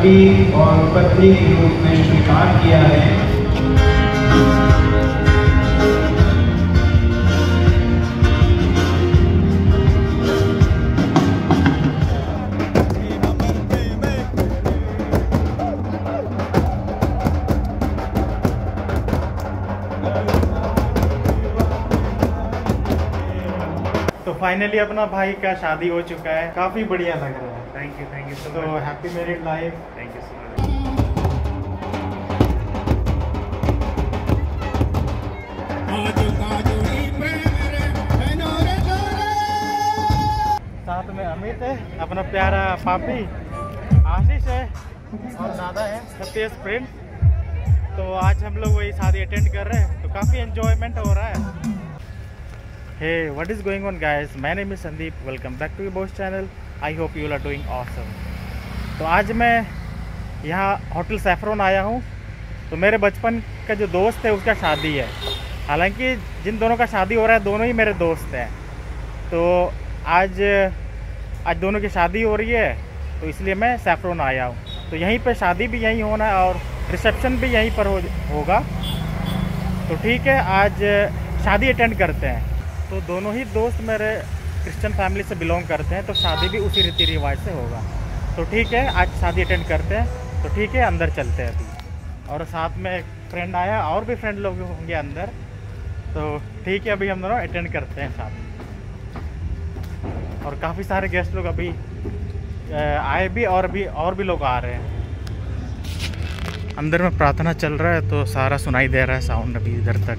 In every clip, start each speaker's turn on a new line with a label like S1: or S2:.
S1: पति और पत्नी के रूप में स्वीकार किया है।
S2: तो फाइनली अपना भाई का शादी हो चुका है, काफ़ी बढ़िया लग रहा है।
S3: थैंक यू सो
S2: तो happy married life.
S3: Thank you so much.
S2: साथ में अमित है, अपना प्यारा पापी आशीष है और दादा है, सतीश फ्रेंड। तो आज हम लोग वही शादी अटेंड कर रहे हैं, तो काफ़ी एंजॉयमेंट हो रहा है। Hey, what is going on guys? My name is Sandeep. Welcome back to your boss channel. I hope you all are doing awesome. तो आज मैं यहाँ होटल सैफरन आया हूँ। तो मेरे बचपन का जो दोस्त है उसका शादी है। हालांकि जिन दोनों का शादी हो रहा है दोनों ही मेरे दोस्त हैं। तो आज दोनों की शादी हो रही है, तो इसलिए मैं सैफरन आया हूँ। तो यहीं पे शादी भी यहीं होना है और रिसेप्शन भी यहीं पर होगा। तो ठीक है, आज शादी अटेंड करते हैं। तो दोनों ही दोस्त मेरे क्रिश्चियन फैमिली से बिलोंग करते हैं, तो शादी भी उसी रीति रिवाज से होगा। तो ठीक है, आज शादी अटेंड करते हैं। तो ठीक है, अंदर चलते हैं अभी। और साथ में एक फ्रेंड आया, और भी फ्रेंड लोग होंगे अंदर। तो ठीक है, अभी हम दोनों अटेंड करते हैं शादी। और काफ़ी सारे गेस्ट लोग अभी आए भी, और भी लोग आ रहे हैं। अंदर में प्रार्थना चल रहा है, तो सारा सुनाई दे रहा है साउंड अभी इधर तक।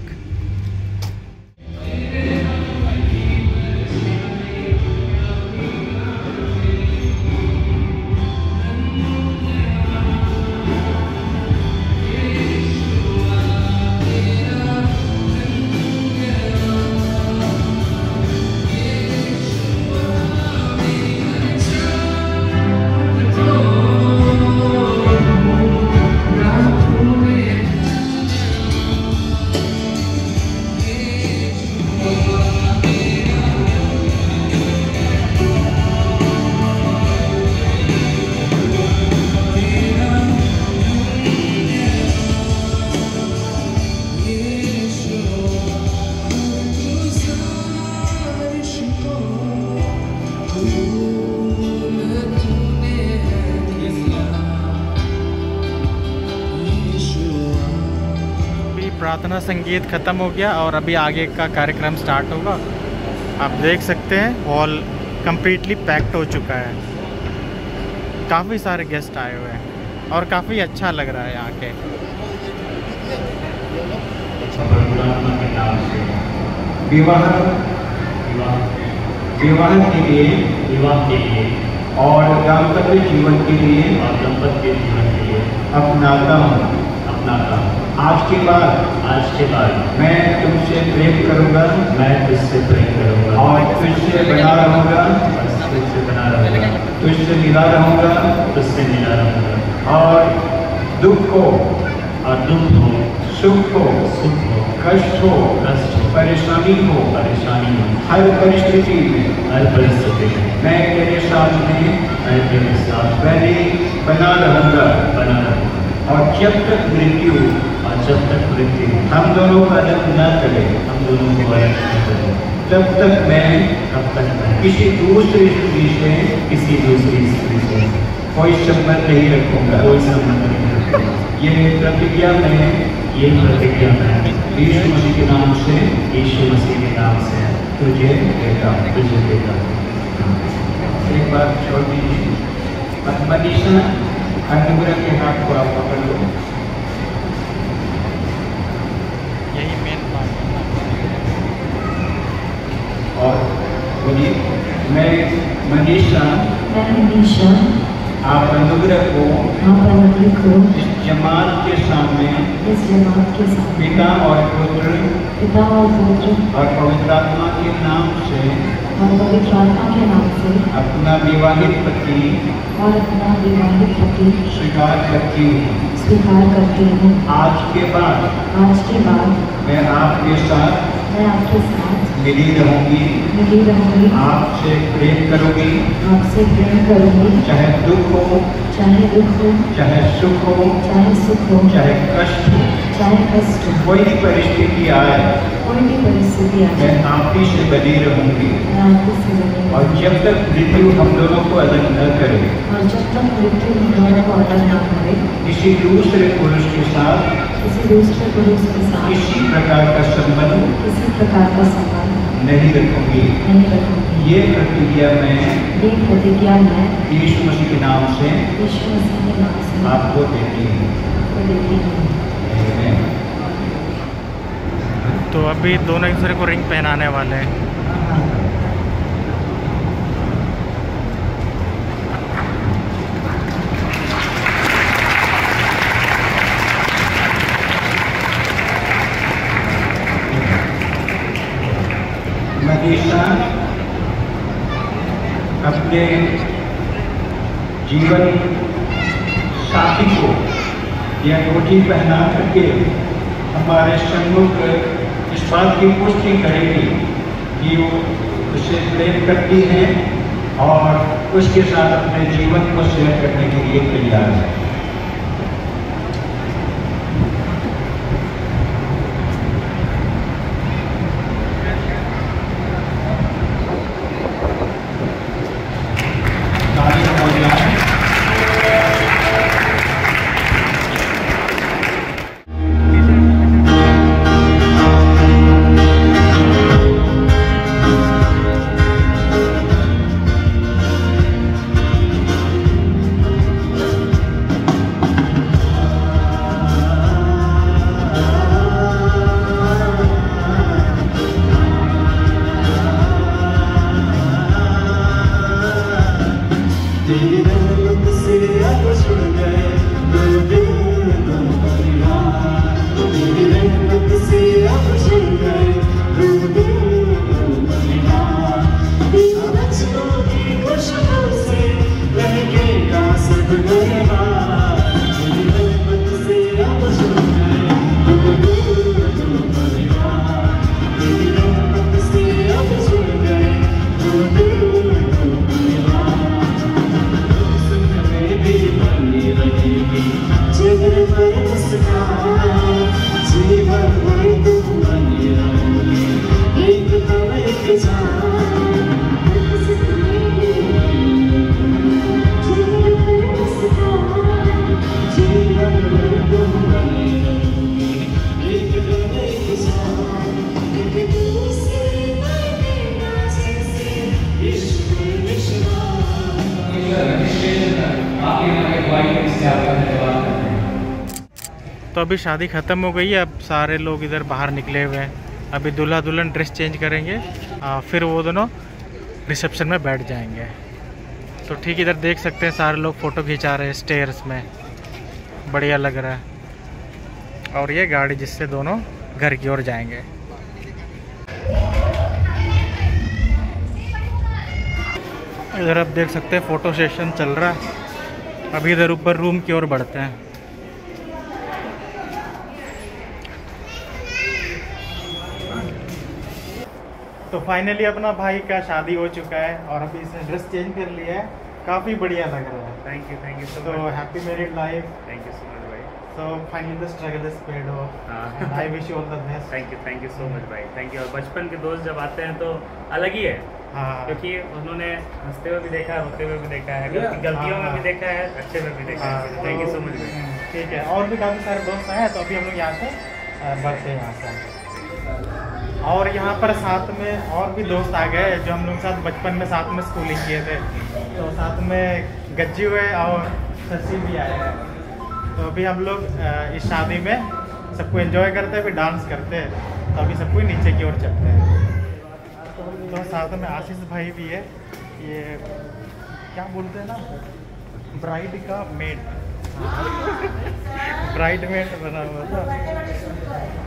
S2: प्रार्थना संगीत ख़त्म हो गया और अभी आगे का कार्यक्रम स्टार्ट होगा। आप देख सकते हैं हॉल कम्प्लीटली पैक्ड हो चुका है। काफ़ी सारे गेस्ट आए हुए हैं और काफ़ी अच्छा लग रहा है यहाँ के।
S1: विवाह के लिए और दाम्पत्य जीवन के लिए अपनाता हूँ। आज के बाद मैं तुमसे प्रेम करूंगा,
S3: तुझसे
S1: और तुझसे बना रहूंगा, तुझसे मिला रहूंगा, और दुख हो, सुख हो, कष्ट हो, परेशानी हो, हर परिस्थिति में मैं तेरे साथ बना रहूंगा। और जब तक मृत्यु हम दोनों का अलग न करे, तब तक मैं किसी दूसरी स्त्री से कोई संबंध नहीं रखूंगा। ये प्रतिज्ञा मैं यीशु मसीह के नाम से तुझे देता हूँ। एक बार छोड़ दीजिए। मनीषा, अनुग्रह के हाथ को आप पकड़ लो।
S2: यही मेन बात है।
S1: और बोलिए, मैं मनीषा आप अनुग्रह को इस जमात के सामने पिता और पुत्र और पवित्र आत्मा के नाम से अपना विवाहित पति स्वीकार करती हूँ। आज के बाद मैं आपके साथ मैं आपके साथ
S3: मिली रहूंगी, आपसे प्रेम करूंगी, चाहे दुख हो, चाहे सुख हो, चाहे कष्ट हो, कोई भी परिस्थिति आए, मैं आप ही से बनी रहूंगी। और जब तक मृत्यु हम दोनों को अलग न करे, किसी दूसरे पुरुष के साथ किसी प्रकार का संबंध नहीं रखूंगी। ये प्रतिज्ञा मैं यीशु मसीह के नाम से आपको देती हूँ।
S2: तो अभी दोनों एक दूसरे को रिंग पहनाने वाले हैं।
S3: मनीषा अपने जीवन साथी को यह अंगूठी पहना करके हमारे सम्मुख इस बात की पुष्टि करेगी कि वो उसे प्रेम करती है और उसके साथ अपने जीवन को शेयर करने के लिए तैयार है।
S2: तो अभी शादी ख़त्म हो गई है, अब सारे लोग इधर बाहर निकले हुए हैं। अभी दूल्हा दुल्हन ड्रेस चेंज करेंगे, फिर वो दोनों रिसेप्शन में बैठ जाएंगे। तो ठीक इधर देख सकते हैं सारे लोग फ़ोटो खिंचा रहे हैं स्टेयर्स में, बढ़िया लग रहा है। और ये गाड़ी जिससे दोनों घर की ओर जाएंगे। इधर आप देख सकते हैं फ़ोटो सेशन चल रहा है। अभी इधर ऊपर रूम की ओर बढ़ते हैं। तो फाइनली अपना भाई का शादी हो चुका है और अभी इसने ड्रेस चेंज कर लिया है, काफ़ी बढ़िया लग रहा है।
S3: थैंक यू सो
S2: तो happy married life.
S3: Thank you so much भाई।
S2: So finally the struggle is paid off. And I wish you all the best.
S3: Thank you so much भाई, थैंक यू। और बचपन के दोस्त जब आते हैं तो अलग ही है।
S2: हाँ,
S3: क्योंकि उन्होंने हंसते हुए भी देखा है, रोते हुए भी देखा है, गलतियों में भी देखा है, अच्छे में भी देखा है। थैंक यू सो मच भाई।
S2: ठीक है, और भी काफ़ी सारे दोस्त आए हैं, तो अभी हम लोग यहाँ से बढ़ते हैं यहाँ से। और यहाँ पर साथ में और भी दोस्त आ गए जो हम लोग साथ बचपन में साथ में स्कूलिंग किए थे। तो साथ में गज्जी हुए और शशि भी आए हैं। तो अभी हम लोग इस शादी में सबको एंजॉय करते हैं, फिर डांस करते हैं। तो अभी सबको नीचे की ओर चलते हैं। तो साथ में आशीष भाई भी है, ये क्या बोलते हैं ना, ब्राइड का मेड, ब्राइड मेड बना हुआ था।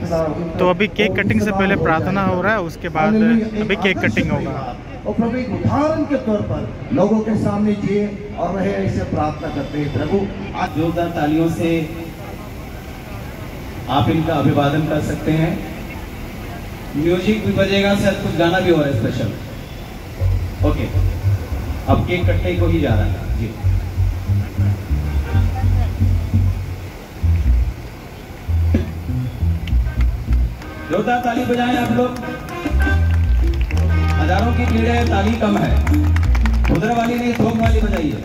S2: तो अभी केक कटिंग से पहले प्रार्थना हो रहा है, उसके बाद अभी केक कटिंग होगा।
S4: और प्रभु एक उदाहरण के तौर पर लोगों के सामने जिए और रहे, ऐसे प्रार्थना करते हैं। प्रभु
S5: आज जोरदार तालियों से आप इनका अभिवादन कर सकते हैं। म्यूजिक भी बजेगा, शायद कुछ गाना भी हो रहा है स्पेशल। ओके, अब केक कटने को ही जा रहा है जी। जोरदार ताली बजाएं आप लोग। हजारों की भीड़ है, ताली कम है। उधर वाली नहीं, थोक वाली बजाइए।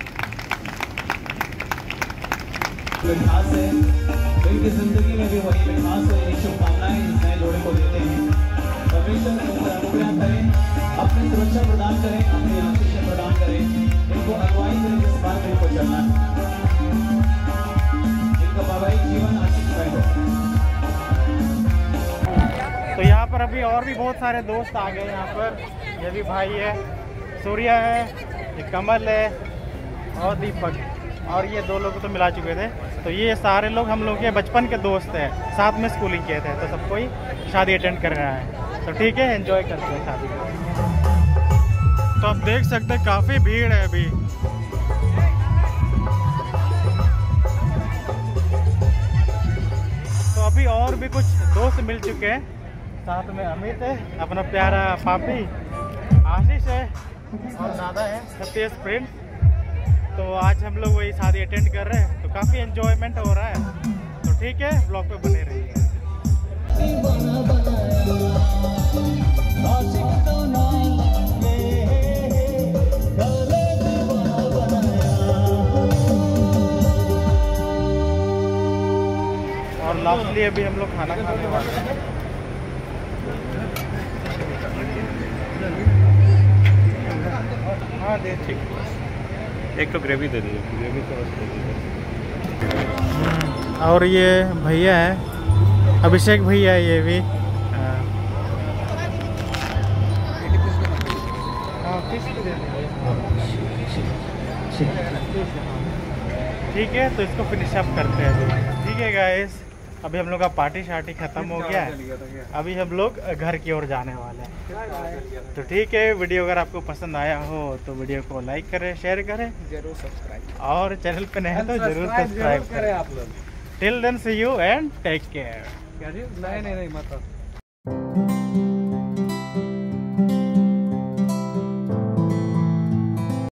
S5: मिठास है तो इनकी जिंदगी में भी वही मिठास है, ये शुभकामनाएं इस नए जोड़े को देते हैं। परमेश्वर अनुग्रह करें, अपनी सुरक्षा प्रदान करें, अपनी आशीष प्रदान करें, इनको अगुवाई करें जिस बात में इनको चलना है। इनका वैवाहिक जीवन आशीषमय हो।
S2: तो यहाँ पर अभी और भी बहुत सारे दोस्त आ गए यहाँ पर। ये भी भाई है, सूर्या है, ये कमल है और दीपक, और ये 2 लोग तो मिला चुके थे। तो ये सारे लोग हम लोग के बचपन के दोस्त हैं, साथ में स्कूलिंग किए थे। तो सब कोई शादी अटेंड कर रहा है, तो ठीक है, एंजॉय करते हैं शादी को। तो आप देख सकते हैं काफ़ी भीड़ है अभी। तो अभी और भी कुछ दोस्त मिल चुके हैं, साथ में अमित है, अपना प्यारा पापी, आशीष है और नादा है, सतीश फ्रेंड। तो आज हम लोग वही शादी अटेंड कर रहे हैं, तो काफ़ी एंजॉयमेंट हो रहा है। तो ठीक है, ब्लॉग पे बने रहिए। और लास्टली अभी हम लोग खाना खाने वाले हैं। हाँ दे, ठीक, एक तो ग्रेवी दे दीजिए, ग्रेवी तो और ये भैया है, अभिषेक भैया है, ये भी ठीक है। तो इसको फिनिश अप करते हैं अभी। ठीक है गाइस, अभी हम लोग का पार्टी शार्टी खत्म हो गया है, अभी हम लोग घर की ओर जाने वाले हैं। तो ठीक है, वीडियो अगर आपको पसंद आया हो तो वीडियो को लाइक करें, शेयर करें, जरूर सब्सक्राइब, और चैनल पे नए हैं तो जरूर सब्सक्राइब करें आप लोग। Till then see you and take care.
S6: नहीं मतलब